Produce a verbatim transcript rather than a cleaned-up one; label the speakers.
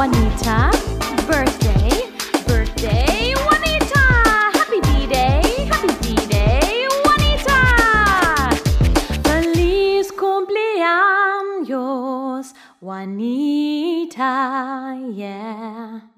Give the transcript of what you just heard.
Speaker 1: Juanita. Birthday, birthday, Juanita. Happy B-Day, happy B-Day, Juanita. Feliz cumpleaños, Juanita, yeah.